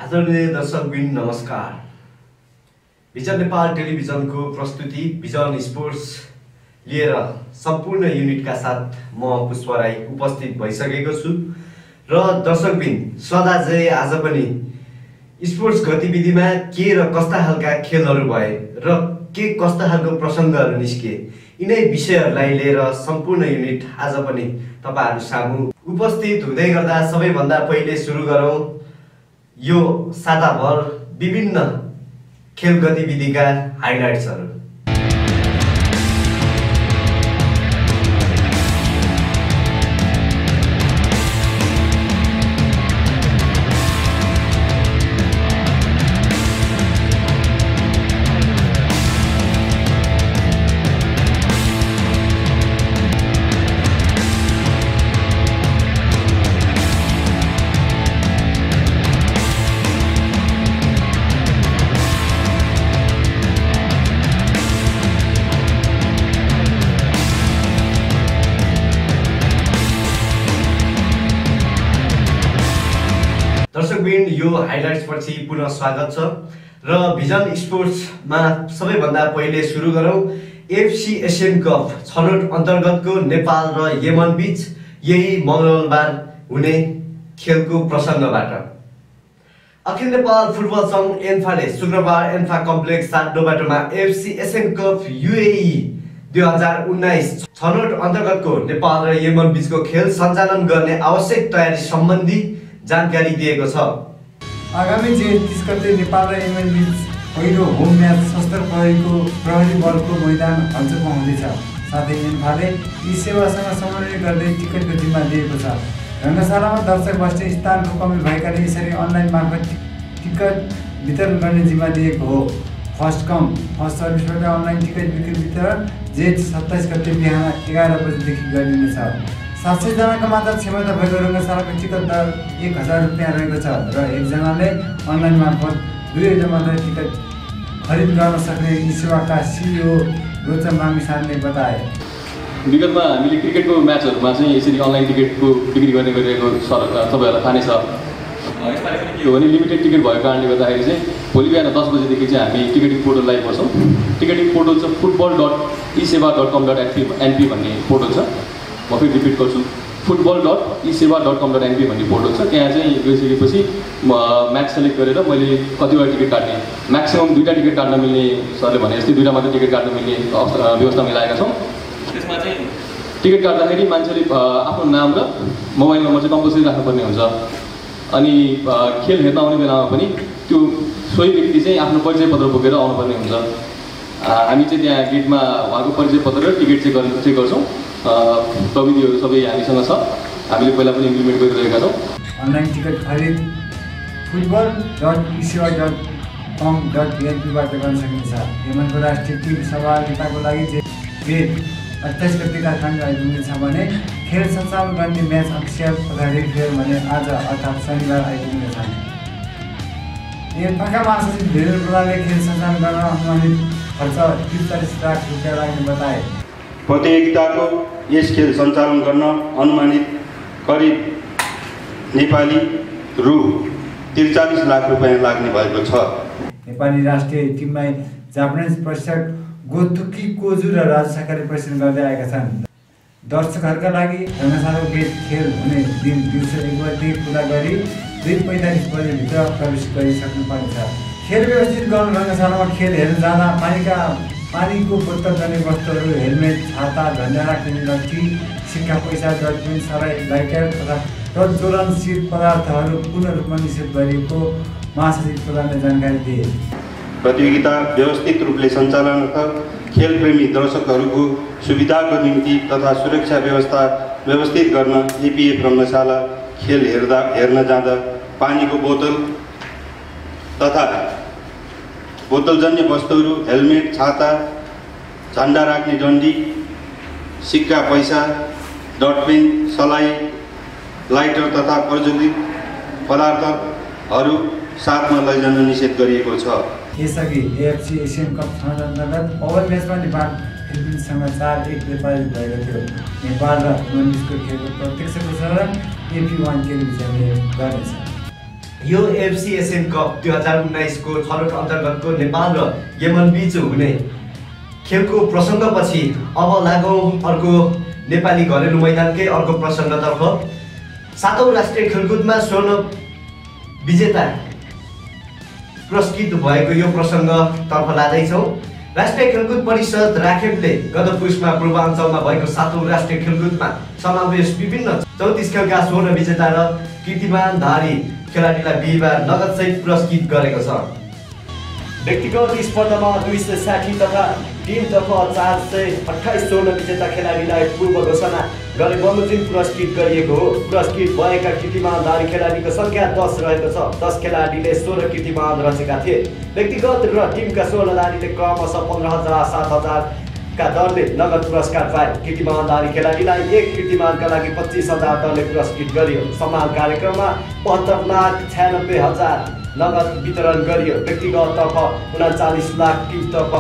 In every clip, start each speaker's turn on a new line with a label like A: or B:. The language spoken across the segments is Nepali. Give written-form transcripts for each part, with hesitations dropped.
A: आदरणीय दर्शकवृन्द नमस्कार। भिजन नेपाल टेलिभिजनको प्रस्तुति भिजन स्पोर्ट्स लिएर सम्पूर्ण युनिटका साथ म पुष्पराई उपस्थित भइसकेको छु र दर्शकवृन्द सदाझै आज पनि स्पोर्ट्स गतिविधिमा के र कस्ता खालका खेलहरू भए र के कस्ता खालको प्रसङ्गहरू निस्के यिनै विषयहरूलाई लिएर सम्पूर्ण युनिट आज पनि तपाईहरु सामु उपस्थित हुँदै गर्दा सबैभन्दा पहिले सुरु गरौँ यो साताभर विभिन्न खेल गतिविधिका हाइलाइट्सहरू। दर्शकवृन्द यो हाइलाइट्स पछि पुनः स्वागत छ र भिजन स्पोर्ट्समा सबैभन्दा पहिले सुरु गरौँ एफसी एशियन कप छनौट अन्तर्गतको नेपाल र यमन बीच यही मंगलबार हुने खेलको प्रसङ्गबाट। अखिल नेपाल फुटबल संघ एन्फाले शुक्रबार एन्फा कम्प्लेक्स 7 डोबाटोमा एफसी एशियन कप UAE 2019 छनौट अन्तर्गतको नेपाल र यमन बीचको खेल सञ्चालन गर्ने आवश्यक तयारी सम्बन्धी जानकारी दिएको छ।
B: आगामी जेठ 30 गते नेपाल र यमन बीच पहिलो होम म्याच सशस्त्र प्रहरी बलको मैदान हल्चलमा हुँदैछ। साथै एन्फाले यी सेवासँग समन्वय गर्दै टिकटको जिम्मा लिएको छ। रङ्गशालामा दर्शक बस्ने स्थानको कमी भएकाले यसरी अनलाइन मार्फत टिकट वितरण गर्ने जिम्मा लिएको हो। फर्स्ट कम फर्स्ट सर्भिसबाट अनलाइन टिकट बिक्री वितरण जेठ 27 गते बिहान 11 बजेदेखि गरिनेछ। 700 जनाको मात्र क्षमता भएको रङ्गशालाको टिकट दर 1000 रुपियाँ रहेको छ र एकजनाले अनलाइन मार्फत 2 मात्र टिकट खरिद गर्न सक्ने यी सेवाका CEO रोचन मामिसानले बताए।
C: विगतमा हामीले क्रिकेटको म्याचहरुमा चाहिँ यसरी अनलाइन टिकटको बिक्री गर्ने गरिरहेको तपाईहरुलाई थाहा नै छ। यसपालि पनि के हो भने लिमिटेड टिकट भएको कारणले गर्दाखेरि चाहिँ भोलि बिहान 10 बजेदेखि चाहिँ हामी टिकटिङ पोर्टल लाइभ गर्छौँ। टिकटिङ पोर्टल चाहिँ football.eseva.com.np भन्ने पोर्टल छ। म फेरि रिपिट गर्छु football.eseva.com.np भन्ने पोर्टल छ। त्यहाँ चाहिँ गइसकेपछि म्याच सेलेक्ट गरेर मैले कतिवटा टिकट काट्ने म्याक्सिमम 2टा टिकट काट्न मिल्ने सरले भने जस्तै 2टा मात्र टिकट काट्न मिल्ने व्यवस्था मिलाएका छौँ। त्यसमा चाहिँ टिकट काट्दाखेरि मान्छेले आफ्नो नाम र मोबाइल नम्बर चाहिँ कम्पलसरी राख्नुपर्ने हुन्छ। अनि खेल हेर्न आउने बेलामा पनि त्यो सोही व्यक्ति चाहिँ आफ्नो परिचय पत्र बोकेर आउनुपर्ने हुन्छ। हामी चाहिँ त्यहाँ गेटमा उहाँको परिचय पत्र र टिकट चेक गर्छौँ। प्रविधिहरू सबै हामीसँग छ। हामीले पहिला पनि इम्प्लिमेन्ट गरिरहेका छौँ।
B: अनलाइन टिकट खरिद football.eseva.com.np बाट गर्न सकिन्छ। यमनको राष्ट्रिय टिम सहभागिताको लागि जेठ 28 गते काठमाडौँ आइपुग्नेछ भने खेल सञ्चालन गर्ने म्याच अफिसियल तथा रेफरी भने आज अर्थात् शनिबार आइपुग्नेछन्। एन्फाका महासचिव धीरेन्द्र प्रधानले खेल सञ्चालन गर्न अनुमानित खर्च 43 लाख रुपियाँ लाग्ने बताए।
D: प्रतियोगिताको यस खेल सञ्चालन गर्न अनुमानित करिब नेपाली रु 43 लाख रुपियाँ लाग्ने भएको छ।
B: नेपाली राष्ट्रिय टिमलाई जापानिज प्रशिक्षक गोथुकी कोजु र राजु साकाले प्रशिक्षण गर्दै आएका छन्। दर्शकहरूका लागि रङ्गशालाको गेट खेल हुने दिन दिउँसो 1 बजेदेखि खुला गरी 2:45 बजेभित्र प्रवेश गरिसक्नुपर्नेछ। खेल व्यवस्थित गर्न रङ्गशालामा खेल हेर्न जाँदा पानीको बोतल जाने वस्तुहरू हेलमेट छाता झन्डा राख्ने लट्ठी सिक्का पैसा डटपेन सराई लाइटर तथा प्रज्वलनशील पदार्थहरू पूर्ण रूपमा निषेध गरिएको महासचिव प्रधानले जानकारी दिए।
D: प्रतियोगिता व्यवस्थित रूपले सञ्चालनार्थ खेलप्रेमी दर्शकहरूको सुविधाको निम्ति तथा सुरक्षा व्यवस्था व्यवस्थित गर्न APF रङ्गशाला खेल हेर्न जाँदा पानीको बोतल तथा बोतलजन्य वस्तुहरू हेलमेट छाता झन्डा राख्ने डन्डी सिक्का पैसा डटपेन सलाई लाइटर तथा प्रज्वलित पदार्थहरू साथमा लैजान निषेध गरिएको छ।
B: यसअघि AFC एशियन कप छनौट अन्तर्गत ओभर म्याचमा नेपाल फिलिपिन्ससँग 4-1 पराजित भएको थियो। नेपाल र फिलिपिन्सको खेलको प्रत्यक्ष प्रसारण AP1 टेलिभिजनले गर्नेछ।
A: यो एफसी एसियन कप 2019 को छनौट अन्तर्गतको नेपाल र यमन बीच हुने खेलको प्रसङ्गपछि अब लागौँ अर्को नेपाली घरेलु मैदानकै अर्को प्रसङ्गतर्फ। 7औं राष्ट्रिय खेलकुदमा स्वर्ण विजेता पुरस्कृत भएको यो प्रसङ्गतर्फ लाँदैछौँ। राष्ट्रिय खेलकुद परिषद राखेपले गत पुसमा पूर्वाञ्चलमा भएको 7औं राष्ट्रिय खेलकुदमा समावेश विभिन्न 34 खेलका स्वर्ण विजेता र कीर्तिमानधारी खेलाडीलाई बिहिबार नगदसहित पुरस्कृत गरेको छ। व्यक्तिगत स्पर्धामा 260 तथा टिमतर्फ 428 स्वर्ण विजेता खेलाडीलाई पूर्व घोषणा गरे बमोजिम पुरस्कृत गरिएको हो। पुरस्कृत भएका कीर्तिमानधारी खेलाडीको सङ्ख्या 10 रहेको छ। 10 खेलाडीले स्वर्ण कीर्तिमान रचेका थिए। व्यक्तिगत र टिमका स्वर्णधारीले क्रमशः 15,000, 7,000 का दरले नगद पुरस्कार पाए। कीर्तिमानधारी खेलाडीलाई एक कीर्तिमानका लागि 25,000 दरले पुरस्कृत गरियो। सम्मान कार्यक्रममा 75,96,000 नगद वितरण गरियो। व्यक्तिगततर्फ 39 लाख, टिमतर्फ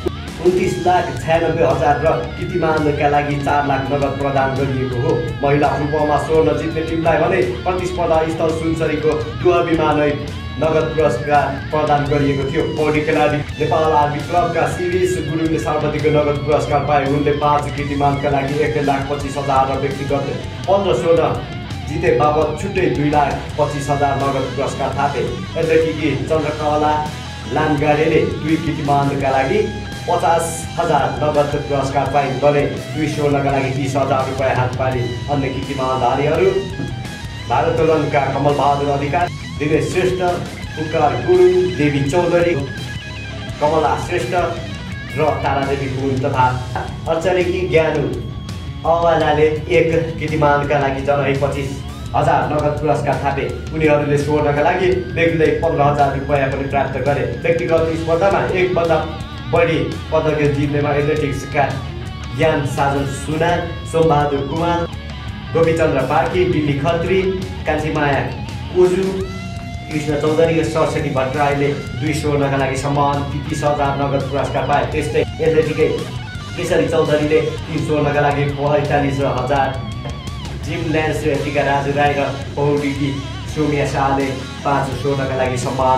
A: 29,96,000 र कीर्तिमानका लागि 4 लाख नगद प्रदान गरिएको हो। महिला फुटबलमा स्वर्ण जित्ने टिमलाई भने प्रतिस्पर्धा स्थल सुनसरीको दुहविमानै नगद पुरस्कार प्रदान गरिएको थियो। पौडी खेलाडी नेपाल आर्मी क्लबका शिरीष गुरुङले सर्वाधिक नगद पुरस्कार पाए। उनले 5 कीर्तिमानका लागि 1,25,000 र व्यक्तिगत 15 स्वर्ण जिते बाबत छुट्टै 2,25,000 नगद पुरस्कार थापे। एथलेटिकी चन्द्रकला लामगाडेले 2 कीर्तिमानका लागि 50,000 नगद पुरस्कार पाइन् भने 2 स्वर्णका लागि 30,000 रुपियाँ हात पारे। अन्य कीर्तिमानधारीहरू भारोत्तोलनका कमलबहादुर अधिकारी, दिनेश श्रेष्ठ, पुकार गुरुङ, देवी चौधरी, कमला श्रेष्ठ र तारादेवी गुरुङ तथा अर्चनेकी ज्ञानु अवालाले 1 कीर्तिमानका लागि जनै 25,000 नगद पुरस्कार थापे। उनीहरूले स्वर्णका लागि बेग्लै 15,000 रुपियाँ पनि प्राप्त गरे। व्यक्तिगत स्पर्धामा 1 भन्दा बढी पदक जित्नेमा एथलेटिक्सका ज्ञान साजन सुनार, सोमबहादुर कुमार, गोपीचन्द्र पार्की, बिल्ली खत्री, कान्छीमाया कोजु, कृष्ण चौधरी र सरस्वती भट्टराईले 2 स्वर्णका लागि सम्मान 30,000 नगद पुरस्कार पाए। त्यस्तै एथलेटिकै केशरी चौधरीले 3 स्वर्णका लागि 45,000, जिम ल्यान्स टिका राजु राई र पौडीकी सोमिया शाहले 5 स्वर्णका लागि सम्मान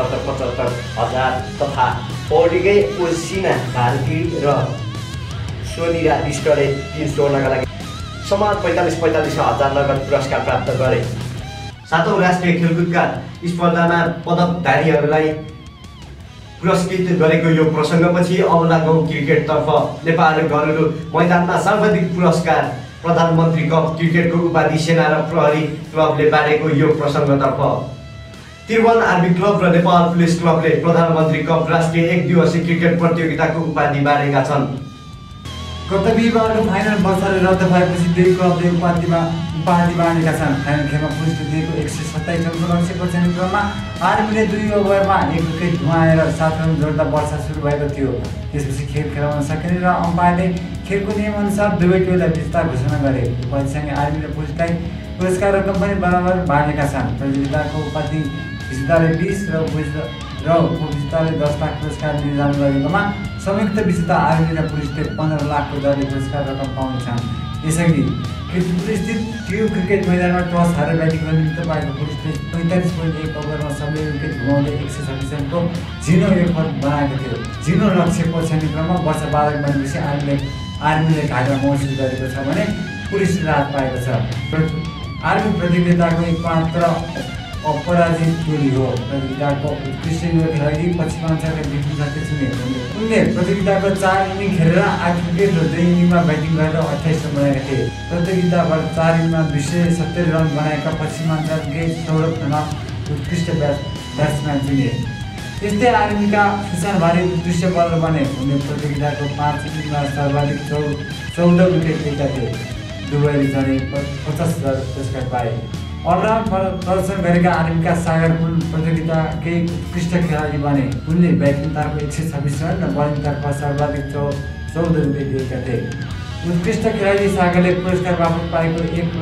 A: 75,000 तथा पौडीकै ओसिना भारती र सोनिरा विष्टले 3 स्वर्णका लागि सम्मान 45,000 नगद पुरस्कार प्राप्त गरे। 7औं राष्ट्रिय खेलकुदका स्पर्धामा पदकधारीहरूलाई पुरस्कृत गरेको यो प्रसङ्गपछि अब लागौँ क्रिकेटतर्फ। नेपाल घरेलु मैदानमा सर्वाधिक पुरस्कार प्रधानमन्त्री कप क्रिकेटको उपाधि सेना र प्रहरी क्लबले बाँडेको यो प्रसङ्गतर्फ। त्रिभुवन आर्मी क्लब र नेपाल पुलिस क्लबले प्रधानमन्त्री कप राष्ट्रिय 1 दिवसीय क्रिकेट प्रतियोगिताको उपाधि बाँडेका छन्।
B: गत बिहिबारको फाइनल वर्षले रद्द भएपछि 2 क्लबले उपाधि बाँडेका छन्। फाइनल खेलमा पुलिसले दिएको 127 रनको लक्ष्य पछ्याउने क्रममा आर्मीले 2 ओभरमा 1 विकेट गुमाएर 7 रन जोड्दा वर्षा सुरु भएको थियो। त्यसपछि खेल खेलाउन सकिने र अम्पायरले खेलको नियमअनुसार दुवै टोलीलाई विजेता घोषणा गरे। उपाधिसँगै आर्मी र पुलिसलाई पुरस्कार रकम पनि बराबर बाँडेका छन्। प्रतियोगिताको उपाधि विजेताले 20 र उपविजेताले 10 लाख पुरस्कार निर्धारण गरेकोमा संयुक्त विजेता आर्मी र पुलिसले 15 लाखको दरले पुरस्कार रकम पाउनेछन्। यसअघि किर्तिपुर स्थित टियु क्रिकेट मैदानमा टस हारेर ब्याटिङ गर्न निम्ति पाएको पुलिसले 45.1 ओभरमा 9 विकेट गुमाउँदै 126 रनको 0 फरक बनाएको थियो। 0 लक्ष्य पछ्याउने क्रममा वर्षा बाधक बनेपछि आर्मीले घाटा महसुस गरेको छ भने पुलिसले राहत पाएको छ। आर्मी प्रतियोगिताको एकमात्र अपराजित टोली हो। प्रतियोगिताको उत्कृष्ट युवा खेलाडी पश्चिमाञ्चलका विपुल साथी चुने। उनले प्रतियोगिताको 4 इनिङ खेलेर 8 विकेट र 2 इनिङमा ब्याटिङ गरेर 28 रन बनाएका थिए। प्रतियोगिताभर 4 इनिङमा 270 रन बनाएका पश्चिमाञ्चलकै सौरभ खनाल उत्कृष्ट ब्याट्सम्यान चुने। त्यस्तै आर्मीका सुशान भारी उत्कृष्ट बलर बने। उनले प्रतियोगिताको 5 इनिङमा सर्वाधिक 14 विकेट लिएका थिए। दुवैले झन्डै 50,000 पुरस्कार पाए। अलराउन्ड प्रदर्शन गरेका आर्मीका सागर पुल प्रतियोगिताकै उत्कृष्ट खेलाडी बने। उनले ब्याटिङतर्फ 126 रन र बलिङतर्फ सर्वाधिक 14 विकेट लिएका थिए। उत्कृष्ट खेलाडी सागरले पुरस्कार बापत पाएको 1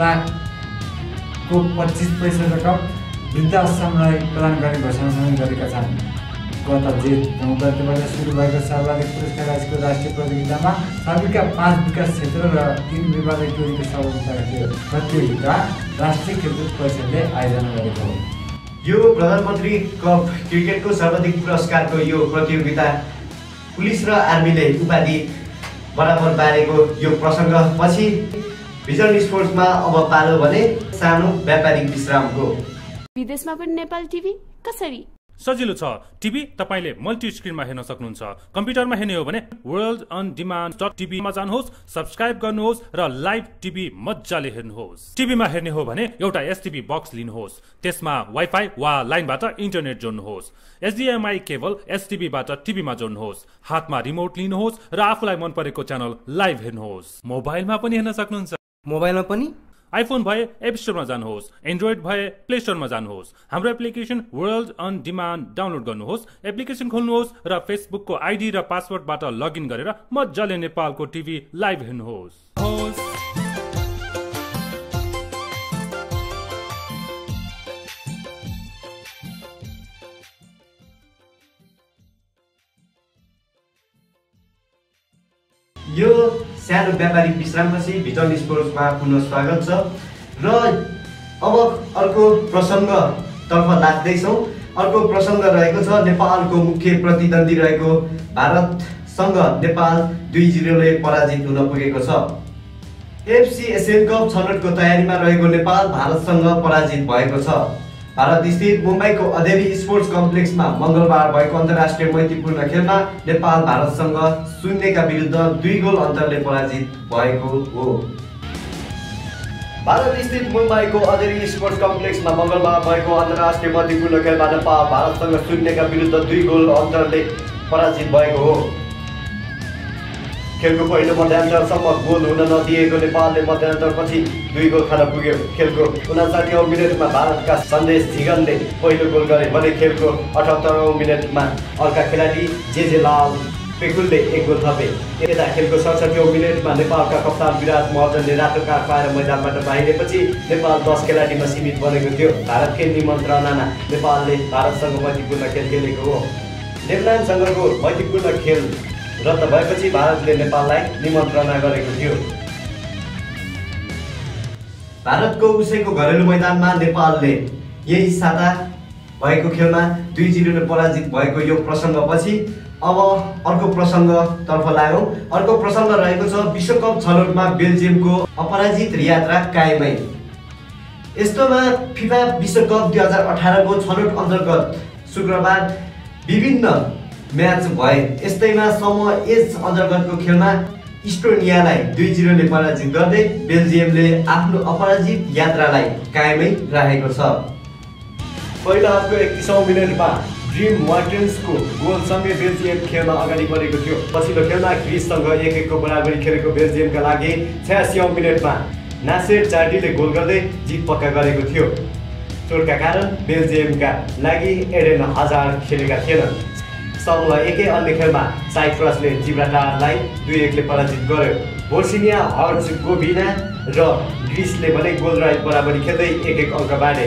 B: लाखको 25 रकम वृद्धाश्रमलाई प्रदान गर्ने घोषणा समेत गरेका छन्। गत जेठ 9 गतेबाट सुरु भएको सर्वाधिक पुरस्कार राशिको राष्ट्रिय प्रतियोगितामा सबैका 5 विकास क्षेत्र र 3 विभागीय टोलीको सहभागिता थियो। प्रतियोगिता राष्ट्रिय खेलकुद परिषदले आयोजना गरेको हो।
A: यो प्रधानमन्त्री कप क्रिकेटको सर्वाधिक पुरस्कारको यो प्रतियोगिता पुलिस र आर्मीले उपाधि बराबर बारेको यो प्रसङ्गपछि भिजन स्पोर्ट्समा अब पालो भने सानो व्यापारिक विश्रामको।
E: विदेशमा पनि नेपाल टिभी कसरी?
F: सजिलो छ। टिभी तपाईले मल्टी स्क्रिनमा हेर्न सक्नुहुन्छ। कम्प्युटरमा हेर्ने हो भने वर्ल्ड अन डिमान्ड.tv मा जानुहोस्, सब्स्क्राइब गर्नुहोस् र लाइभ टिभी मज्जाले हेर्नुहोस्। टिभीमा हेर्ने हो भने एउटा एसटिभी बक्स लिनुहोस्, त्यसमा वाइफाई वा लाइनबाट इन्टरनेट जोड्नुहोस्। एचडिएमआई केबल एसटिभीबाट टिभीमा जोड्नुहोस्, हातमा रिमोट लिनुहोस् र आफूलाई मन परेको च्यानल लाइभ हेर्नुहोस्। मोबाइलमा पनि हेर्न सक्नुहुन्छ।
G: मोबाइलमा पनि
F: आइफोन भए एप स्टोरमा जानुहोस्, एन्ड्रोइड भए प्ले स्टोरमा जानुहोस्। हाम्रो application world on demand download गर्नुहोस्, एप्लिकेसन खोल्नुहोस् र फेसबुकको आइडी र पासवर्डबाट लगइन गरेर मजाले नेपालको टिभी लाइभ हेर्नुहोस्।
A: यो सानो व्यापारिक विश्रामपछि भिजन स्पोर्ट्समा पुनः स्वागत छ र अब अर्को प्रसङ्गतर्फ लाग्दैछौँ। अर्को प्रसङ्ग रहेको छ नेपालको मुख्य प्रतिद्वन्दी रहेको भारतसँग नेपाल 2-0ले पराजित हुन पुगेको छ। एफसी एशियन कप छनौटको तयारीमा रहेको नेपाल भारतसँग पराजित भएको छ। भारत स्थित मुम्बईको अधेरी स्पोर्ट्स कम्प्लेक्समा मङ्गलबार भएको अन्तर्राष्ट्रिय मैत्रीपूर्ण खेलमा नेपाल भारतसँग 0 विरुद्ध 2 गोल अन्तरले पराजित भएको हो। भारत स्थित मुम्बईको अधेरी स्पोर्ट्स कम्प्लेक्समा मङ्गलबार भएको अन्तर्राष्ट्रिय मैत्रीपूर्ण खेलमा नेपाल भारतसँग 0 विरुद्ध 2 गोल अन्तरले पराजित भएको हो। खेलको पहिलो मध्यान्तरसम्म गोल हुन नदिएको नेपालले मध्यान्तरपछि 2 गोल खान पुग्यो। खेलको 59औं मिनेटमा भारतका सन्देश झिगनले पहिलो गोल गरे भने खेलको 78औं मिनेटमा अर्का खेलाडी जे लाल पेकुलले 1 गोल थपे। यता खेलको 67औं मिनेटमा नेपालका कप्तान विराट महर्जनले रातो कार्ड पाएर मैदानबाट बाहिरेपछि नेपाल 10 खेलाडीमा सीमित बनेको थियो। भारतकै निमन्त्रणामा नेपालले भारतसँग मैत्रीपूर्ण खेल खेलेको हो। नेदरल्यान्डसँगको मैत्रीपूर्ण खेल रद्द भएपछि भारतले नेपाललाई निमन्त्रणा गरेको थियो। भारतको उसैको घरेलु मैदानमा नेपालले यही साता भएको खेलमा 2-0ले पराजित भएको यो प्रसङ्गपछि अब अर्को प्रसङ्गतर्फ लागौँ। अर्को प्रसङ्ग रहेको छ विश्वकप छनौटमा बेल्जियमको अपराजित यात्रा कायमै। यस्तोमा फिफा विश्वकप 2018 को छनौट अन्तर्गत शुक्रबार विभिन्न म्याच भए। यस्तैमा समूह एच अन्तर्गतको खेलमा इस्टोनियालाई 2-0ले पराजित गर्दै बेल्जियमले आफ्नो अपराजित यात्रालाई कायमै राखेको छ। पहिलो हाफको 31औं मिनेटमा ड्रिम मार्टिन्सको गोलसँगै बेल्जियम खेलमा अगाडि बढेको थियो। पछिल्लो खेलमा ग्रिससँग 1-1 को बराबरी खेलेको बेल्जियमका लागि 86औं मिनेटमा नासेर चार्डीले गोल गर्दै जित पक्का गरेको थियो। चोटका कारण बेल्जियमका लागि एडेन हजार्ड खेलेका थिएनन्। समूह एकै अन्य खेलमा साइप्रसले जिब्राल्टरलाई 2-1ले पराजित गर्यो। बोस्निया हर्जगोभिना र ग्रिसले भने गोलरहित बराबरी खेल्दै 1-1 अङ्क बाँडे।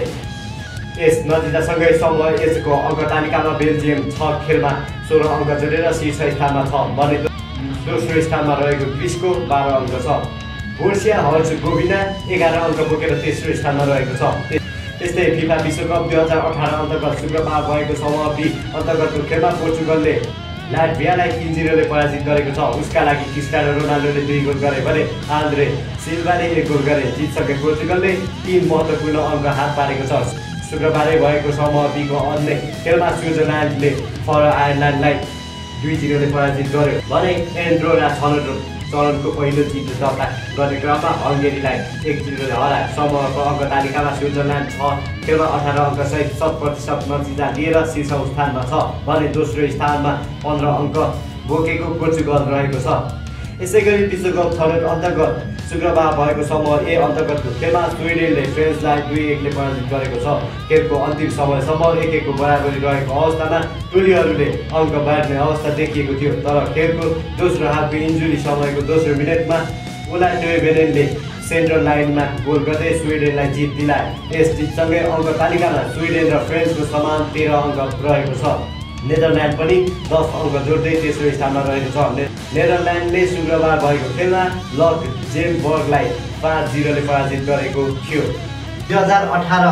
A: यस नतिजासँगै समूह एचको अङ्क तालिकामा बेल्जियम 6 खेलमा 16 अङ्क जोडेर शीर्ष स्थानमा छ भने दोस्रो स्थानमा रहेको ग्रिसको 12 अङ्क छ। बोस्निया हर्जगोभिना 11 अङ्क बोकेर तेस्रो स्थानमा रहेको छ। यस्तै फिफा विश्वकप 2018 अन्तर्गत शुक्रबार भएको समूह बी अन्तर्गतको खेलमा पोर्चुगलले लाटभियालाई 3-0ले पराजित गरेको छ। उसका लागि क्रिस्टियानो रोनाल्डोले 2 गोल गरे भने आन्द्रे सिल्भाले 1 गोल गरे। जितसँगै पोर्चुगलले 3 महत्त्वपूर्ण अङ्क हात पारेको छ। शुक्रबारै भएको समूह बीको अन्य खेलमा स्विजरल्यान्डले फर आयरल्यान्डलाई 2-0ले पराजित गर्यो भने एन्ड्रोरा चरणको पहिलो जित दर्ता गर्ने क्रममा हङ्गेरीलाई 1-0ले हरायो। समूहको अङ्क तालिकामा स्विजरल्यान्ड 6 खेलमा 18 अङ्क सहित 100% नतिजा लिएर शीर्ष स्थानमा छ भने दोस्रो स्थानमा 15 अङ्क बोकेको पोर्चुगल रहेको छ। यसैगरी विश्वकप छनौट अन्तर्गत शुक्रबार भएको समूह ए अन्तर्गतको खेलमा स्विडेनले फ्रान्सलाई 2-1ले पराजित गरेको छ। खेलको अन्तिम समयसम्म 1-1 को बराबरी रहेको अवस्थामा टोलीहरूले अङ्क बाँड्ने अवस्था देखिएको थियो। तर खेलको दोस्रो हाफको इन्जुरी समयको दोस्रो मिनेटमा उला टोइभेनेनले सेन्ट्रल लाइनमा गोल गर्दै स्विडेनलाई जित दिलाए। यस जितसँगै अङ्क तालिकामा स्विडेन र फ्रान्सको समान 13 अङ्क रहेको छ। नेदरल्यान्ड पनि 10 अङ्क जोड्दै तेस्रो स्थानमा रहेको छ। नेदरल्यान्डले शुक्रबार भएको खेलमा लक्जमबर्गलाई 5-0ले पराजित गरेको थियो। 2018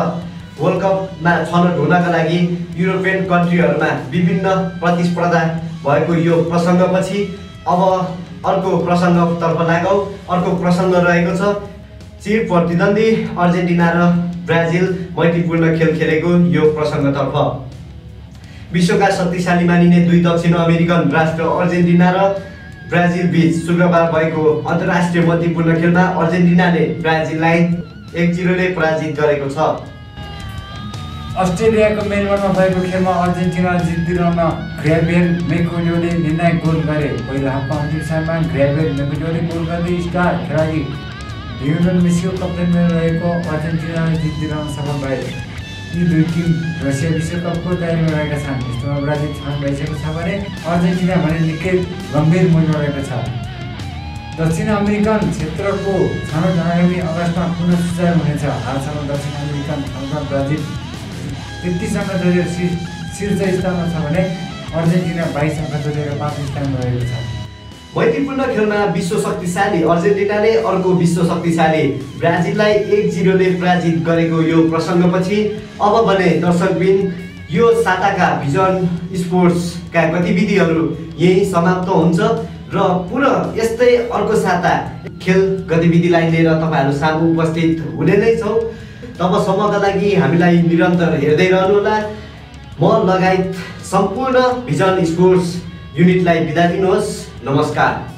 A: वर्ल्ड कपमा छनौट हुनका लागि युरोपियन कन्ट्रीहरूमा विभिन्न प्रतिस्पर्धा भएको यो प्रसङ्गपछि अब अर्को प्रसङ्गतर्फ लागौँ। अर्को प्रसङ्ग रहेको छ चिर प्रतिद्वन्दी अर्जेन्टिना र ब्राजिल मैत्रीपूर्ण खेल खेलेको यो प्रसङ्गतर्फ। विश्वका शक्तिशाली मानिने दुई दक्षिण अमेरिकन राष्ट्र अर्जेन्टिना र ब्राजिल बीच शुक्रबार भएको अन्तर्राष्ट्रिय मैत्रीपूर्ण खेलमा अर्जेन्टिनाले ब्राजिललाई 1-0ले पराजित गरेको छ।
B: अस्ट्रेलियाको मेलबर्नमा भएको खेलमा अर्जेन्टिनाले जित दिलाउन ग्रेबियर मेकुलियोले निर्णायक गोल गरे। पहिलो हाफमा अन्तिम समयमा ग्रेबियर मेकुलियोले गोल गर्दै स्टार खेलाडी लियोनेल मेसीको कप्तानमा रहेको अर्जेन्टिनाले जित दिलाउन सफल भए। यी दुई टिम रसिया विश्वकपको तयारीमा रहेका छन्। यस्तोमा ब्राजिल छनौट भइसकेको छ भने अर्जेन्टिना भने निकै गम्भीर मूल्यमा रहेको छ। दक्षिण अमेरिकन क्षेत्रको छनौट आगामी अगस्तमा पुनः सुचारू हुनेछ। हालसम्म दक्षिण अमेरिकन छनौटमा ब्राजिल 33 अङ्क जोडेर शीर्ष स्थानमा छ भने अर्जेन्टिना 22 अङ्क जोडेर 5औं स्थानमा रहेको छ।
A: मैत्रीपूर्ण खेलमा विश्व शक्तिशाली अर्जेन्टिनाले अर्को विश्व शक्तिशाली ब्राजिललाई 1-0ले पराजित गरेको यो प्रसङ्गपछि अब भने दर्शकबिन यो साताका भिजन स्पोर्ट्सका गतिविधिहरू यही समाप्त हुन्छ र पुनः यस्तै अर्को साता खेल गतिविधिलाई लिएर तपाईँहरू सामु उपस्थित हुने नै छौँ। तबसम्मका लागि हामीलाई निरन्तर हेर्दै रहनुहोला। म लगायत सम्पूर्ण भिजन स्पोर्ट्स युनिटलाई बिदा दिनुहोस्। नमस्कार।